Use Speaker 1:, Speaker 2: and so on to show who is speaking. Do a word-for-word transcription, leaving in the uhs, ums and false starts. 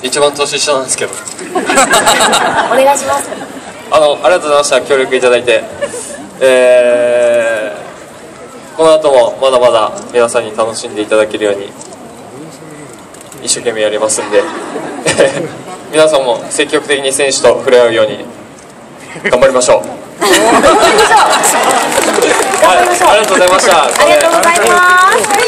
Speaker 1: 一番年下なんですけど
Speaker 2: お願いします。
Speaker 1: あのありがとうございました。協力いただいて、えー、この後もまだまだ皆さんに楽しんでいただけるように一生懸命やりますんで皆さんも積極的に選手と触れ合うように頑張りましょう
Speaker 2: 頑張りましょう。
Speaker 1: はい、ありがとうございました。
Speaker 2: ありがとうございます。